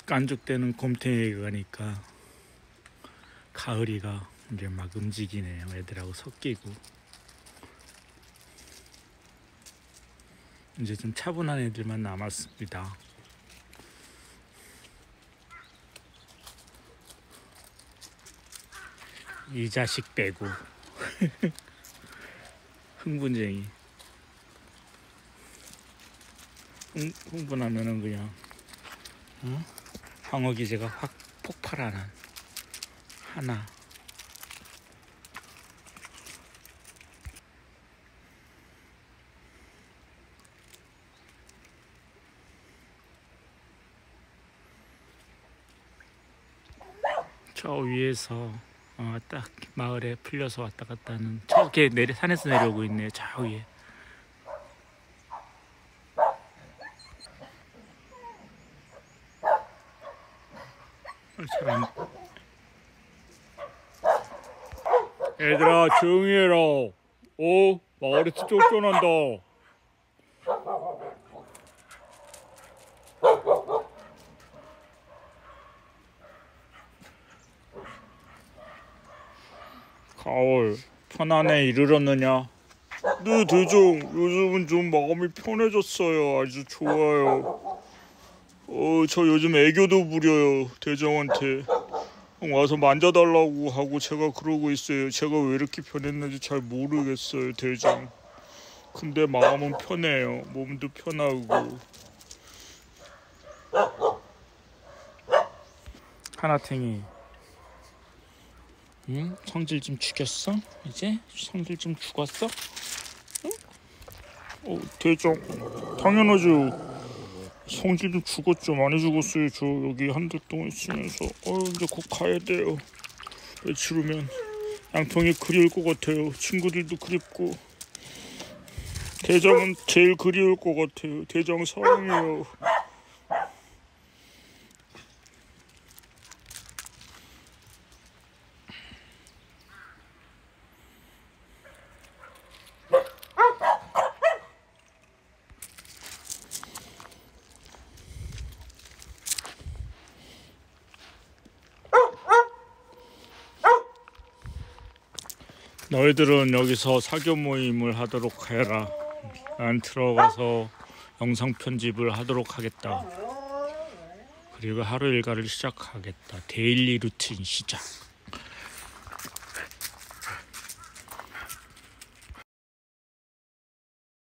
깐죽대는 곰탱이가 가니까 가을이가 이제 막 움직이네요. 애들하고 섞이고. 이제 좀 차분한 애들만 남았습니다. 이 자식 빼고. 흥분쟁이. 흥분하면은 그냥 방어 기제가 확 폭발하는 하나. 저 위에서 딱 마을에 풀려서 왔다 갔다 하는 저게 산에서 내려오고 있네요. 저 위에. 사람. 얘들아 조용히 해라. 마을에서 쫓겨난다. 가을 편안해 이르렀느냐? 네 대장, 요즘은 좀 마음이 편해졌어요. 아주 좋아요. 저 요즘 애교도 부려요. 대장한테 와서 만져달라고 하고 제가 그러고 있어요. 제가 왜 이렇게 변했는지 잘 모르겠어요, 대장. 근데 마음은 편해요. 몸도 편하고. 하나탱이. 응? 성질 좀 죽였어? 이제? 성질 좀 죽었어? 응? 대장, 당연하죠. 성질 좀 죽었죠. 많이 죽었어요. 저 여기 한 달 동안 있으면서. 이제 곧 가야 돼요. 며칠 후면 양평이 그리울 것 같아요. 친구들도 그립고. 대장은 제일 그리울 것 같아요. 대장 사랑해요. 너희들은 여기서 사교 모임을 하도록 해라. 난 들어가서 영상 편집을 하도록 하겠다. 그리고 하루 일과를 시작하겠다. 데일리 루틴 시작.